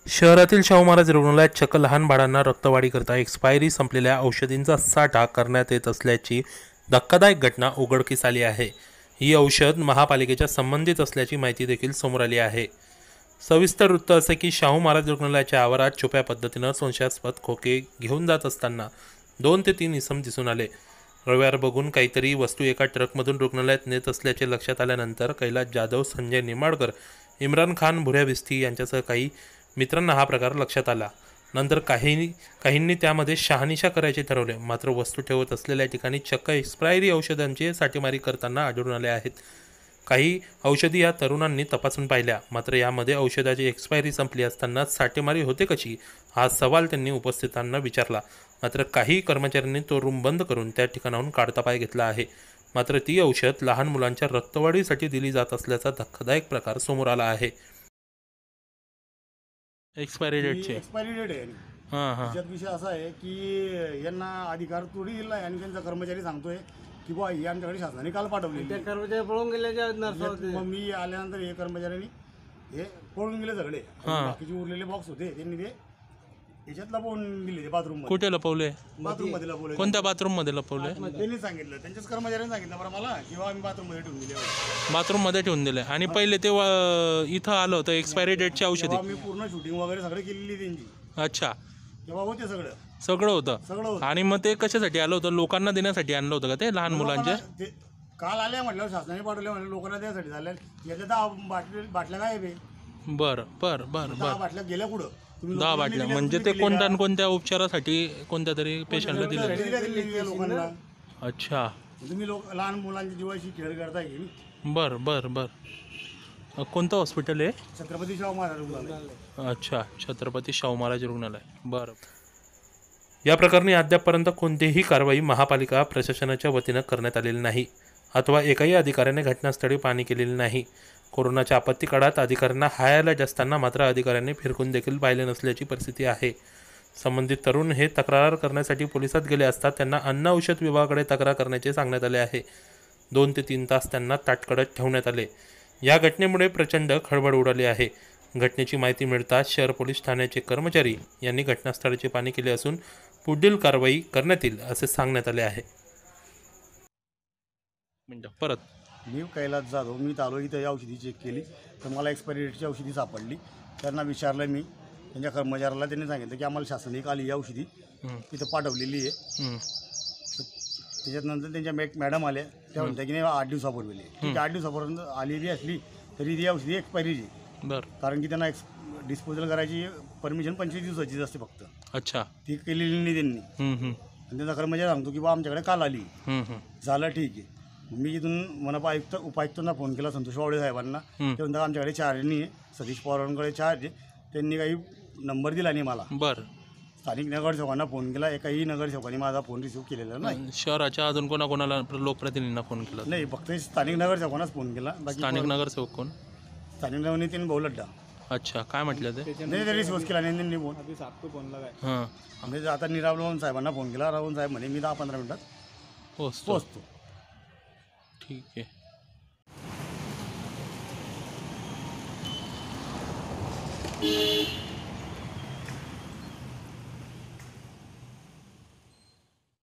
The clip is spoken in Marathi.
शहरातील शाहू महाराज रुग्णालयात चक्क लहान बाळांना रक्तवाढीकरता एक्सपायरी संपलेल्या औषधींचा साठा करण्यात येत असल्याची धक्कादायक घटना उघडकीस आली आहे। ही औषध महापालिकेच्या संबंधित असल्याची माहिती देखील समोर आली आहे। सविस्तर वृत्त असे की शाहू महाराज रुग्णालयाच्या आवारात छुप्या पद्धतीनं संशयास्पद खोके घेऊन जात असताना 2 ते 3 इसम दिसून आले। रविवार बघून काहीतरी वस्तू एका ट्रकमधून रुग्णालयात नेत असल्याचे लक्षात आल्यानंतर कैलास जाधव, संजय निंबाळकर, इम्रान खान, भुऱ्या बिस्ती यांच्यासह काही मित्रांना हा प्रकार लक्षात आला। नंतर काहींनी त्यामध्ये शहानिशा करायचे ठरवले। मात्र वस्तू ठेवत असलेल्या ठिकाणी चक्क एक्सपायरी औषधांची साठेमारी करताना आढळून आले आहेत। काही औषधी या तरुणांनी तपासून पाहिल्या, मात्र यामध्ये औषधाची एक्सपायरी संपली असताना साठेमारी होते कशी, हा सवाल त्यांनी उपस्थितांना विचारला। मात्र काही कर्मचाऱ्यांनी तो रूम बंद करून त्या ठिकाणाहून काढता पाय घेतला आहे। मात्र ती औषध लहान मुलांच्या रक्तवाढीसाठी दिली जात असल्याचा धक्कादायक प्रकार समोर आला आहे। एक्सपायरी डेटचे एक्सपायरी डेट आहे त्याच्यात विषय असा आहे की यांना अधिकार थोडी दिला आहे आणि त्यांचा कर्मचारी सांगतोय की बुवा ही आमच्याकडे शासनाने काल पाठवली। ते कर्मचारी पळून गेल्याच्या मग मी आल्यानंतर हे कर्मचाऱ्यांनी हे पळून गेले सगळे। बाकीचे उरलेले बॉक्स होते त्यांनी ते याच्यात लपवून दिले ते बाथरूम मध्ये। कुठे लपवले? बाथरूम मध्ये लपवले। कोणत्या बाथरूम मध्ये लपवले? त्यांनी सांगितलं, त्यांच्याच कर्मचाऱ्यांनी सांगितलं बरं मला किंवा आम्ही बाथरूम मध्ये ठेवून दिले। बाथरूम मध्ये ठेवून दिले आणि पहिले ते इथं आलं होतं एक्सपायरी डेटची औषधी? मी पूर्ण शूटिंग वगैरे सगळं केलेली त्यांची। अच्छा, तेव्हा होते सगळं सगळं होतं। सगळं आणि मग ते कशासाठी आलं होतं? लोकांना देण्यासाठी आणलं होतं का ते लहान मुलांचे? ते काल आले म्हटलं, शासनाने पाठवले म्हटलं, लोकांना द्यायसाठी झाल्या। याच्या 10 बाटल्या काय आहे? बरं बरं बरं 10 बरं बाटल्या गेल्या कुठं? 10 बाटल्या म्हणजे ते कोणत्या उपचारासाठी कोणत्या तरी पेशंटला दिले? लोकांना। अच्छा, तुम्ही लहान मुलांच्या जीवाशी खेळ करताय की? बरं बरं बरं। कोणतं हॉस्पिटल आहे? छत्रपती शाहू महाराज रुग्णालय। अच्छा, छत्रपती शाहू महाराज रुग्णालय। बरं। या प्रकरणी अद्यापपर्यंत कोणतीही कारवाई महापालिका प्रशासनाच्या वतीनं करण्यात आलेली नाही अथवा एकाही अधिकाऱ्याने घटनास्थळी पाहणी केलेली नाही। कोरोनाच्या आपत्ती काळात अधिकाऱ्यांना हाय अलर्ट असताना मात्र अधिकाऱ्यांनी फिरकून देखील पाहिले नसल्याची परिस्थिती आहे। संबंधित तरुण हे तक्रार करण्यासाठी पोलिसात गेले असता त्यांना अन्न औषध विभागाकडे तक्रार करण्याचे सांगण्यात आले आहे। 2 ते 3 तास त्यांना ताटकळत ठेवण्यात आले। या घटनेमुळे प्रचंड खळबळ उडाली आहे। घटनेची माहिती मिळताच शहर पोलीस ठाण्याचे कर्मचारी यांनी घटनास्थळाची पाहणी केली असून पुढील कारवाई करण्यात येईल असे सांगण्यात आले आहे। परत मी कैलास जाधव, मी आलो इथं औषधी चेक केली तर मला एक्सपायरी डेटची औषधी सापडली। त्यांना विचारलं मी, त्यांच्या कर्मचाऱ्याला त्यांनी सांगितलं की आम्हाला शासनाने काल ही औषधी इथं पाठवलेली आहे। त्याच्यात नंतर त्यांच्या मॅडम आल्या, त्या म्हणतात की नाही 8 दिवसापूर्वी। ठीक आहे, 8 दिवसापर्यंत आलेली असली तरी ती औषधी एक्सपायरीची। बरं, कारण की त्यांना डिस्पोजल करायची परमिशन 25 दिवसाचीच असते फक्त। अच्छा, ती केलेली नाही त्यांनी। आणि त्यांचा कर्मचारी सांगतो की बा आमच्याकडे काल आली। झालं, ठीक आहे। मी इथून मनपा उपायुक्तांना फोन केला, संतोष वावळे साहेबांना। ते म्हणतात आमच्याकडे चार्ज नाही आहे, सतीश पवारांकडे चार्ज आहे। त्यांनी काही नंबर दिला नाही मला। बरं, स्थानिक नगरसेवकांना फोन केला, एकाही नगरसेवकांनी माझा फोन रिसिव्ह केलेला नाही। शहराच्या अजून कोणाकोणाला लोकप्रतिनिधींना फोन केला? नाही, फक्त स्थानिक नगरसेवकांनाच फोन केला। बाकी स्थानिक नगरसेवक कोण? स्थानिक नगर नितीन भाऊलड्डा। अच्छा, काय म्हटलं ते? नाही, तरी रिसिव्ह केला नाही त्यांनी फोन। हां, म्हणजे आता रावण साहेबांना फोन केला, रावण साहेब म्हणे मी 10-15 मिनिटात पोहोचतो। ठीक आहे।